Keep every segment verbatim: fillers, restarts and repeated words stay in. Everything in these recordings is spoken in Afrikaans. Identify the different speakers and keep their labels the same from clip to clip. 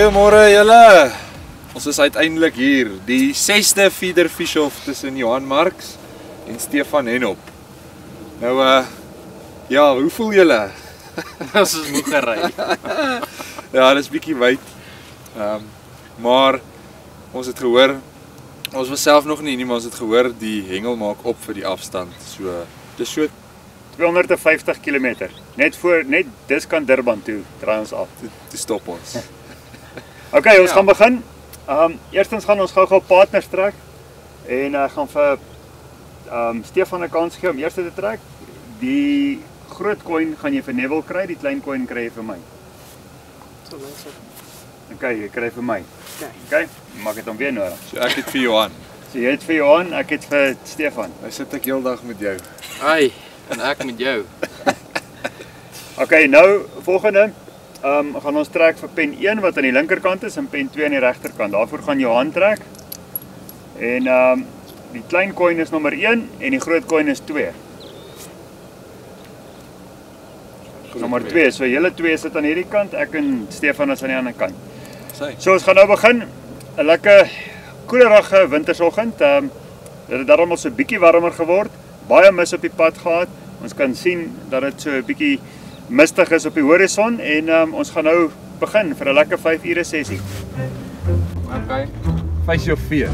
Speaker 1: Goeiemôre julle. Ons is uiteindelik hier, die sesde feeder fish-off tussen Johan Marx en Stefan Hennop. Nou uh ja, hoe voel julle?
Speaker 2: Ons is moeg gery.
Speaker 1: Ja, dit is bietjie wyd. Ehm um, maar ons het gehoor, ons was self nog nie, nie, maar ons het gehoor die hengel maak op vir die afstand. So dis so
Speaker 3: tweehonderd vyftig kilometer. Net voor net dis kan Durban toe draai ons af.
Speaker 1: Dis stop ons.
Speaker 3: OK, ons ja. gaan begin. Ehm um, eerstens gaan ons gou-gou partners trek en ek uh, gaan vir ehm um, Stefan 'n kans gee om eers te trek. Die groot coin gaan jy vir Neville kry, die klein coin kry jy vir my.
Speaker 2: So mense.
Speaker 3: OK, jy kry vir my.
Speaker 2: OK.
Speaker 3: OK, maak dit hom weer nodig.
Speaker 1: So ek het vir Johan.
Speaker 3: So jy het vir Johan, ek het vir Stefan.
Speaker 1: Nou sit ek heeldag met jou.
Speaker 2: Ai, en ek met jou.
Speaker 3: OK, nou volgende. Ehm um, gaan ons trek vir pen een wat aan die linkerkant is en pen twee aan die regterkant. Daarvoor gaan Johan trek. En ehm um, die klein coin is nommer een en die groot coin is twee. Nommer twee, so julle twee sit aan hierdie kant, ek en Stefan is aan die ander kant.
Speaker 1: Sy.
Speaker 3: So ons gaan nou begin. 'n Lekker koelerige wintersoggend. Ehm um, dit het darm al so bietjie warmer geword. Baie mis op die pad gehad. Ons kan sien dat dit so 'n bietjie mistig is op die horison en um, ons gaan nou begin vir 'n lekker vyf ure sessie.
Speaker 1: OK. Face your fear.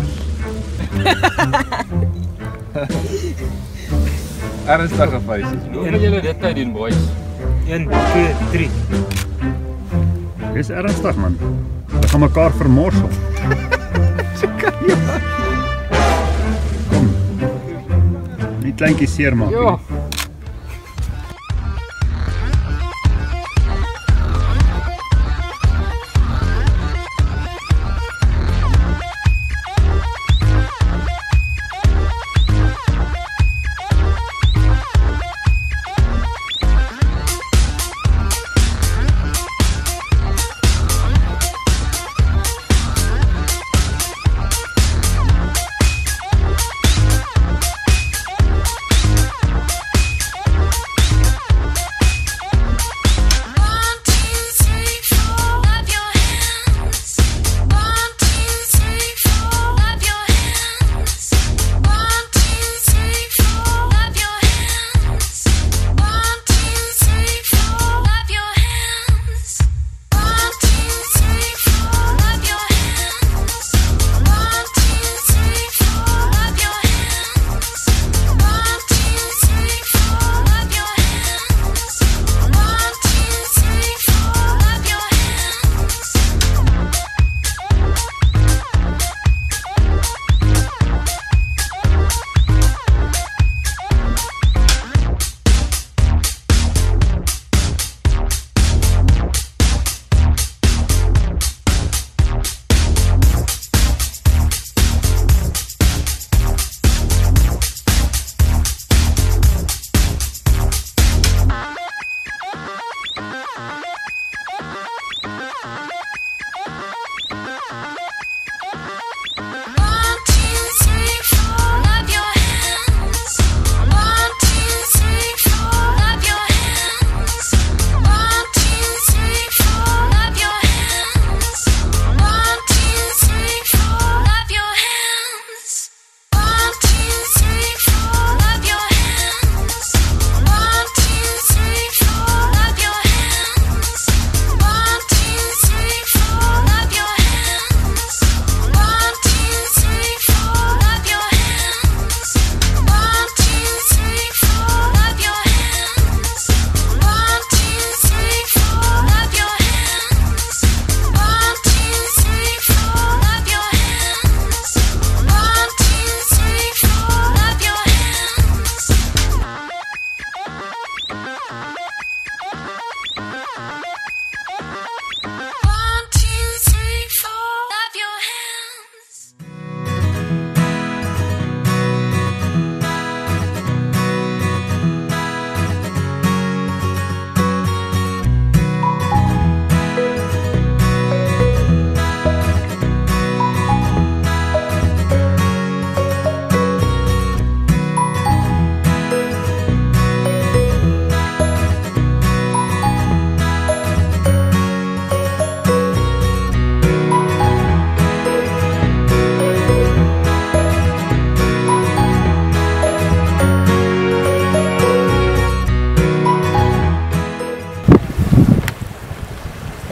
Speaker 1: Ernstige faces.
Speaker 2: Hoe gaan julle dit nou doen, boys?
Speaker 4: een, twee, drie.
Speaker 3: Dis ernstig man. Ons gaan mekaar vermorsel. Kom. Die kleintjie seermaak.
Speaker 2: Ja.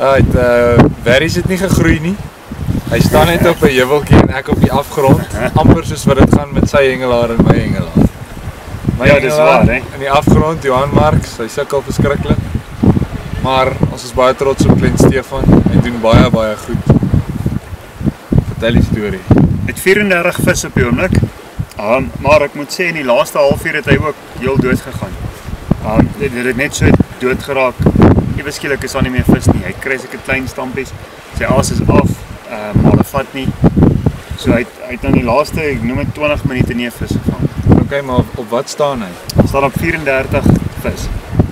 Speaker 1: Right, uh, Barry het nie gegroei nie. Hy staan net op 'n heuweltjie en ek op die afgrond, amper soos wat dit gaan met sy hengelaar en my hengelaar. My
Speaker 3: Ja, dis waar, hè.
Speaker 1: In die afgrond, Johan Marx, hy sukkel verskriklik. Maar ons is baie trots op klein Stefan. Hy doen baie baie goed. Vertel die storie.
Speaker 3: Met vierendertig vis op die oomblik. Um, maar ek moet sê in die laaste halfuur het hy ook heel dood gegaan. Um, dit het net so dood geraak. Ewe skielik is daar nie meer vis nie. Hy kry seker klein stampies. Sy aas is af, uh, maar hulle vat nie. So hy het, hy het in die laaste, ek noem dit twintig minute nie 'n vis gevang.
Speaker 1: Okay, maar op wat staan hy?
Speaker 3: Hy staan op vierendertig vis.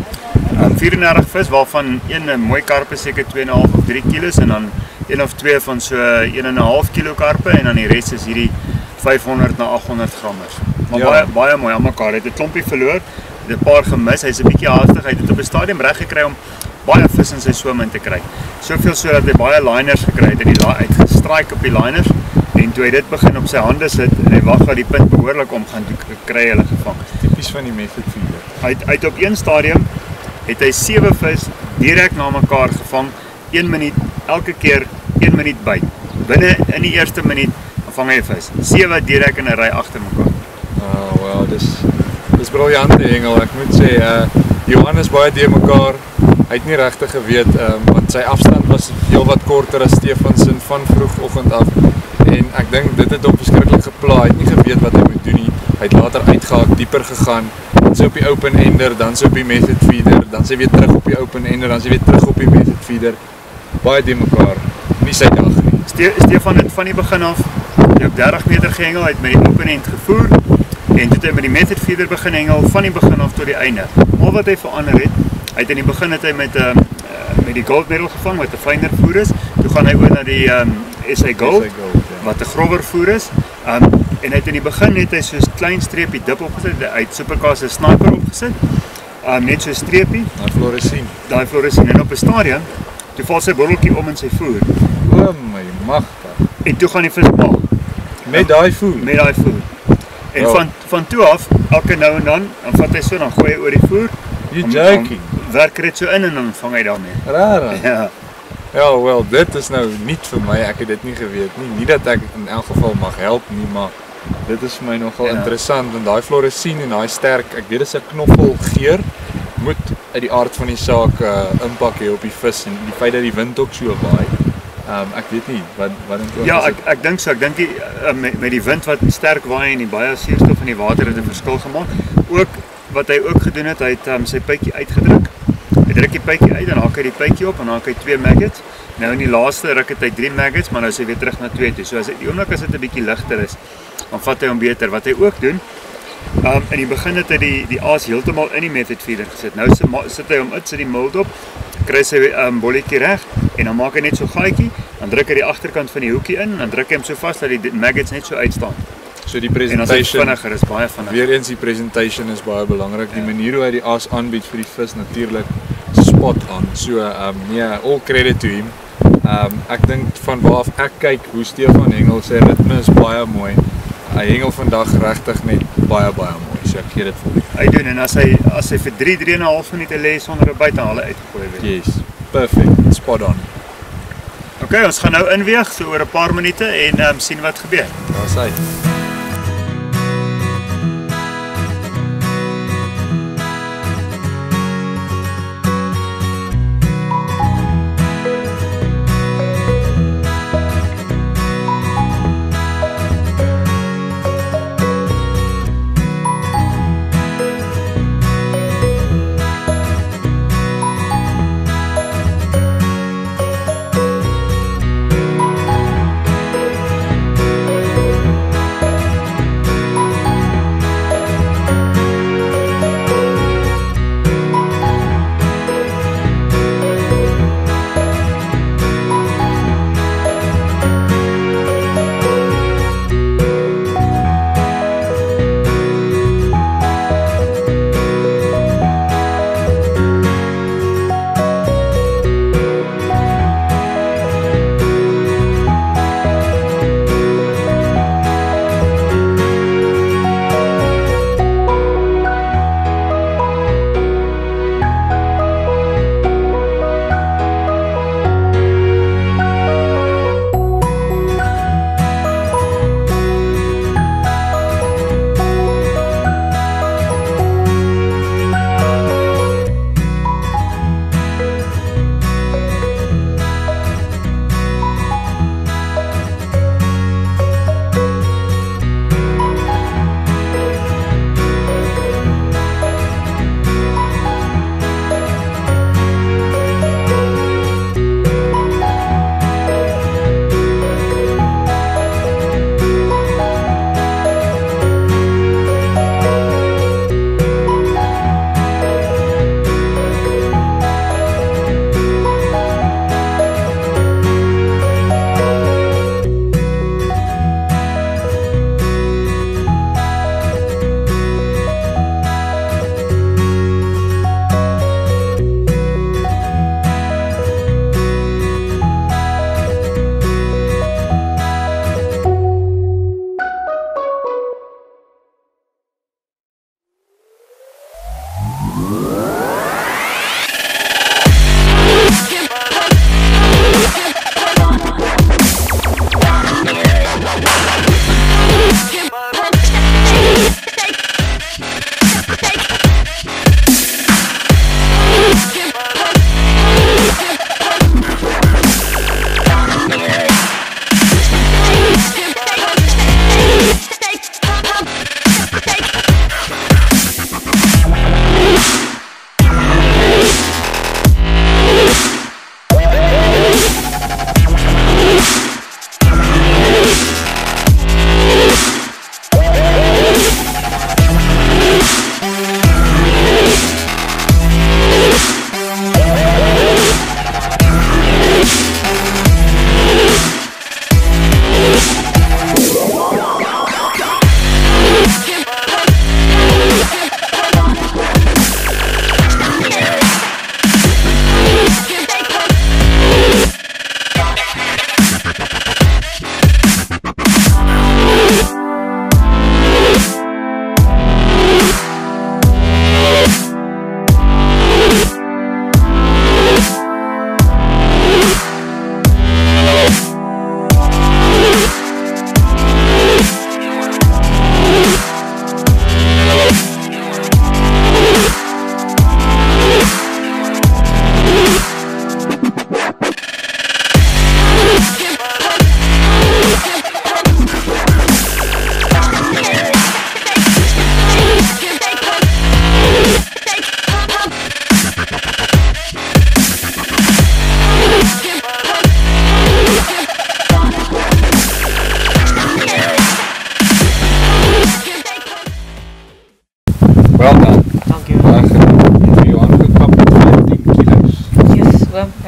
Speaker 3: Um, vierendertig vis waarvan een 'n mooi karpe seker twee komma vyf of drie kilos en dan een of twee van so een komma vyf kilo karpe en dan die res is hierdie vyfhonderd na agthonderd grammers. Maar
Speaker 1: Ja.
Speaker 3: baie baie mooi aan mekaar. Hy het 'n klompie verloor, het 'n paar gemis. Hy's 'n bietjie haastig. Hy het dit op 'n stadium reg gekry om baie vis in sy swem in te kry. Soveel so dat hy baie liners gekry het. Hy het die hy het gestrike op die liners en toe hy dit begin op sy hande sit en hy wag dat die punt behoorlik omgaan, toe kry hy hulle gevang.
Speaker 1: Tipies van die method feeder.
Speaker 3: Hy het, hy het op een stadium het hy sewe vis direk na mekaar gevang, een minuut elke keer een minuut byt. Binne in die eerste minuut vang hy 'n vis. Sewe direk in 'n ry agter mekaar.
Speaker 1: Oh, well, dis dis briljante hengel. Ek moet sê, uh Johan is baie deur mekaar. Hy het nie regtig geweet um, want sy afstand was heelwat korter as Stefan se van vroegoggend af. En ek dink dit het hom verskriklik gepla. Hy het nie geweet wat hy moet doen nie. Hy het later uitgehaak, dieper gegaan. Dan sy op die open ender, dan sy op die method feeder, dan sy weer terug op die open ender, dan sy weer terug op die method feeder. Baie deur mekaar. Nie sy dag nie.
Speaker 3: Ste Stefan het van die begin af op dertig meter gehengel, hy het met die open end gevoer en toe het hy met die method feeder begin hengel van die begin af tot die einde. Al wat hy verander het, hy het in die begin het hy met um, uh, met die gold medal gevang wat 'n fynner voer is. Toe gaan hy oor na die um, S A Gold,
Speaker 1: S A Gold, ja.
Speaker 3: wat 'n grower voer is. Um, en hy het in die begin net hy so 'n klein streepie dip opgesit, hy het Supercast se sniper opgesit. Um, net so 'n streepie,
Speaker 1: Daai fluoresien.
Speaker 3: daai fluoresien en op 'n stadium toe val sy botteltjie om in sy voer.
Speaker 1: O my magtig.
Speaker 3: En toe gaan die vis mal
Speaker 1: Met daai voer.
Speaker 3: met daai voer. En
Speaker 1: Wow.
Speaker 3: van van toe af, elke nou en dan, dan vat hy so dan gooi hy oor die voer.
Speaker 1: You
Speaker 3: Dan-
Speaker 1: joking.
Speaker 3: dan Werk dit so in en dan vang hy daarmee.
Speaker 1: Rara.
Speaker 3: Ja.
Speaker 1: Ja, wel, dit is nou nie vir my. Ek het dit nie geweet nie. Nie dat ek in elk geval mag help nie, maar dit is vir my nogal
Speaker 3: Ja.
Speaker 1: interessant want daai fluoresien en daai sterk, ek weet dis 'n knoffelgeur moet uit die aard van die saak uh, impak hê op die vis en die feit dat die wind ook so waai. Um, ek weet nie wat wat dink jy?
Speaker 3: Ja, ek ek dink so. Ek dink die uh, met, met die wind wat sterk waai en die baie suurstof in die water het 'n verskil gemaak. Ook wat hy ook gedoen het, hy het um, sy pypjie uitgedruk. Hy druk die pypjie uit en haak hy die pypjie op en dan haak hy twee maggots. Nou in die laaste ruk het hy drie maggots, maar nou is hy weer terug na twee toe. So as hy die oomblik as dit 'n bietjie ligter is, dan vat hy hom beter. Wat hy ook doen, um, in die begin het hy die die aas heeltemal in die method feeder gesit. Nou sit hy hom uit, sit die mold op, kry sy um, bolletjie reg en dan maak hy net so gaatjie, dan druk hy die agterkant van die hoekie in, dan druk hy hom so vas dat die maggots net so uitstaan.
Speaker 1: So die
Speaker 3: En dan is hy
Speaker 1: presentation,
Speaker 3: vinniger, is baie vinniger.
Speaker 1: weer eens die presentation is baie belangrik. Die manier hoe hy die as aanbied vir die vis natuurlik spot on. So um yeah, all credit to him. Um ek dink van waar af ek kyk hoe Stefan hengel, sy ritme is baie mooi. Hy hengel vandag regtig net baie baie mooi. So ek gee dit vir hom.
Speaker 3: Hy doen en as hy as hy vir drie, drie en 'n half minute lê sonder 'n byt, dan haal hy uitgegooi weer.
Speaker 1: Yes. Perfect. Spot on.
Speaker 3: Okay, ons gaan nou inweeg so oor 'n paar minute en um, sien wat gebeur.
Speaker 1: Daar's hy.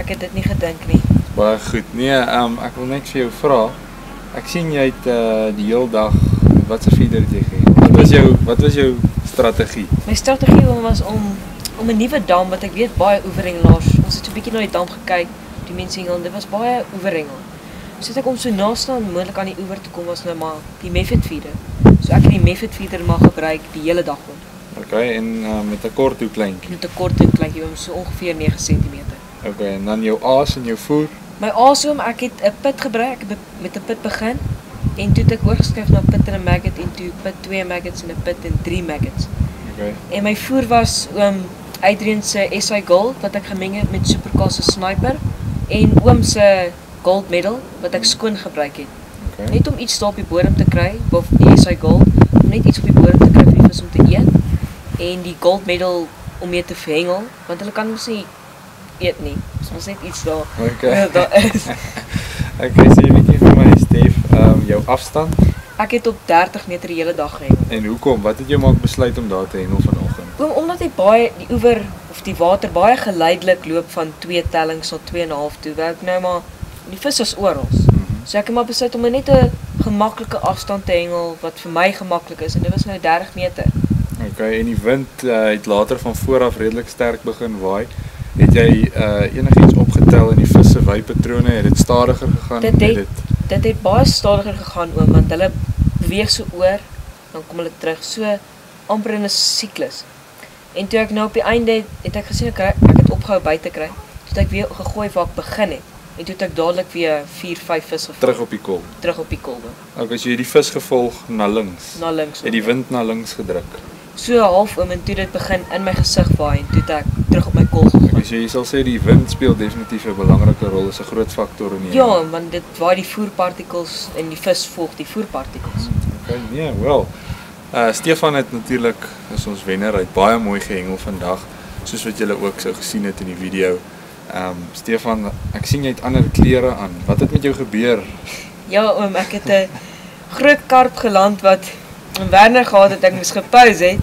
Speaker 5: ek het dit nie gedink nie.
Speaker 1: Baie goed. Nee, um, ek wil net vir jou vra. Ek sien jy het uh, die hele dag, wat se feeder het jy gegee? Wat was jou wat was jou strategie?
Speaker 5: My strategie was om om 'n nuwe dam wat ek weet baie oeverhengelaars. Ons het so 'n bietjie na die dam gekyk, die mense hengel, dit was baie oeverhengel. So het ek om so naaste aan moontlik aan die oewer te kom was nou maar die method feeder. So ek het die method feeder maar gebruik die hele dag rond.
Speaker 1: Okay, en uh, met 'n kort hoe kleintjie.
Speaker 5: Met 'n kort en kleintjie, so ongeveer negen sentimeter.
Speaker 1: Okay, en dan jou aas en jou voer.
Speaker 5: My aashoom, ek het 'n pit gebruik, ek het met 'n pit begin en toe het ek oorgeskryf na pit en 'n maggot en toe pit twee maggots en 'n pit en drie maggots.
Speaker 1: Okay.
Speaker 5: En my voer was oom Adrian se S I Gold wat ek gemeng het met Supercar se Sniper en oom se Gold Medal wat ek skoon gebruik het.
Speaker 1: Okay.
Speaker 5: Net om iets daar op die bodem te kry, of die S I Gold, om net iets op die bodem te kry vir die vis om te eet. En die Gold Medal om mee te verhengel, want hulle kan mos nie eet nie. So ons net iets daar.
Speaker 1: Okay.
Speaker 5: daar is.
Speaker 1: Okay, sê 'n bietjie vir my Stef, um, jou afstand
Speaker 5: Ek het op dertig meter die hele dag gehengel.
Speaker 1: en hoekom? Wat het jou maak besluit om daar te hengel vanoggend?
Speaker 5: Oom, omdat hy baie die oewer of die water baie geleidelik loop van twee tellings tot twee en 'n half toe, werk nou maar die vis is oral.
Speaker 1: Mm-hmm.
Speaker 5: So ek het maar besluit om net 'n gemaklike afstand te hengel wat vir my gemaklik is en dit was nou dertig meter.
Speaker 1: Okay, en die wind uh, het later van voor af redelik sterk begin waai. Het jy uh, enigiets opgetel in die vis se wypatrone? Het dit stadiger gegaan?
Speaker 5: Dit het,
Speaker 1: dit
Speaker 5: dit het baie stadiger gegaan oom, want hulle beweeg so oor, dan kom hulle terug, so amper in 'n siklus. En toe ek nou op die einde het, het ek gesien ek, ek het opgehou by te kry, toe het ek weer gegooi waar ek begin het. En toe het ek dadelik weer vier, vyf vis gevolg.
Speaker 1: terug op die kol.
Speaker 5: Terug op die kolwe.
Speaker 1: Okay, so jy het die vis gevolg na links.
Speaker 5: Na links.
Speaker 1: Het die wind na links gedruk.
Speaker 5: So half oom en toe dit begin in my gesig waai en toe het ek terug op my kol gegooi.
Speaker 1: Okay, so jy sal sê die wind speel definitief 'n belangrike rol, is 'n groot faktor in die
Speaker 5: Ja, want dit waai die voerpartikels en die vis volg die voerpartikels.
Speaker 1: Okay, nee, wel. Uh Stefan het natuurlik, is ons wenner, hy het baie mooi gehengel vandag, soos wat julle ook sou gesien het in die video. Um Stefan, ek sien jy het ander klere aan. Wat het met jou gebeur?
Speaker 5: Ja oom, ek het 'n groot karp geland wat in Werner gehad het, ek moes gepause het.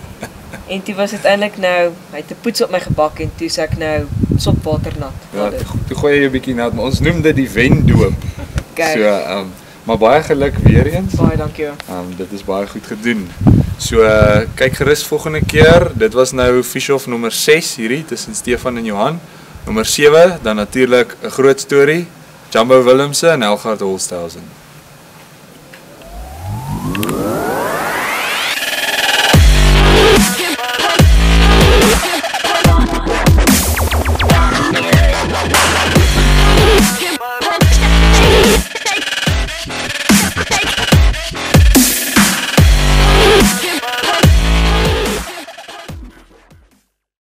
Speaker 5: En toe was dit eintlik nou, hy het 'n poets op my gebak en toe sê ek nou sopwater nat.
Speaker 1: Ja, toe, toe gooi jy 'n bietjie nat, maar ons noem dit die wendoop.
Speaker 5: Okay.
Speaker 1: So, um maar baie geluk weer eens.
Speaker 5: Baie dankie oom.
Speaker 1: Um dit is baie goed gedoen. So uh, kyk gerus volgende keer. Dit was nou fish-off nommer ses hierdie tussen Stefan en Johan. Nommer sewe, dan natuurlik 'n groot storie, Jumbo Willemse en Elgard Holsthausen.